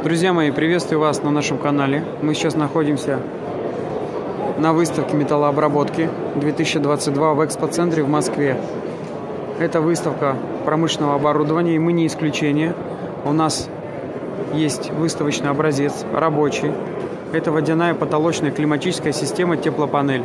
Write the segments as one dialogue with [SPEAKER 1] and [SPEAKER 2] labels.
[SPEAKER 1] Друзья мои, приветствую вас на нашем канале. Мы сейчас находимся на выставке металлообработки 2022 в экспоцентре в Москве. Это выставка промышленного оборудования, и мы не исключение. У нас есть выставочный образец рабочий. Это водяная потолочная климатическая система теплопанель.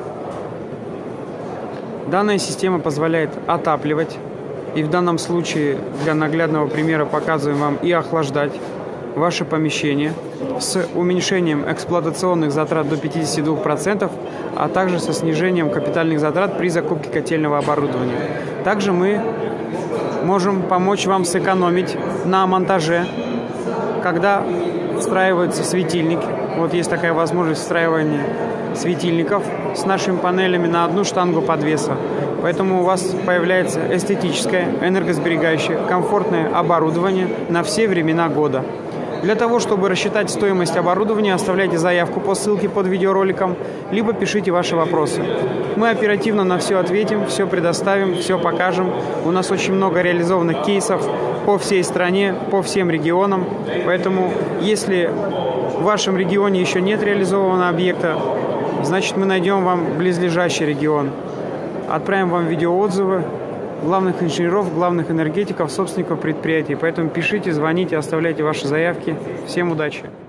[SPEAKER 1] Данная система позволяет отапливать, и в данном случае для наглядного примера показываем вам и охлаждать ваше помещение с уменьшением эксплуатационных затрат до 52%, а также со снижением капитальных затрат при закупке котельного оборудования. Также мы можем помочь вам сэкономить на монтаже, когда встраиваются светильники. Вот есть такая возможность встраивания светильников с нашими панелями на одну штангу подвеса. Поэтому у вас появляется эстетическое, энергосберегающее, комфортное оборудование на все времена года. Для того, чтобы рассчитать стоимость оборудования, оставляйте заявку по ссылке под видеороликом, либо пишите ваши вопросы. Мы оперативно на все ответим, все предоставим, все покажем. У нас очень много реализованных кейсов по всей стране, по всем регионам. Поэтому, если в вашем регионе еще нет реализованного объекта, значит, мы найдем вам близлежащий регион. Отправим вам видеоотзывы главных инженеров, главных энергетиков, собственников предприятий. Поэтому пишите, звоните, оставляйте ваши заявки. Всем удачи!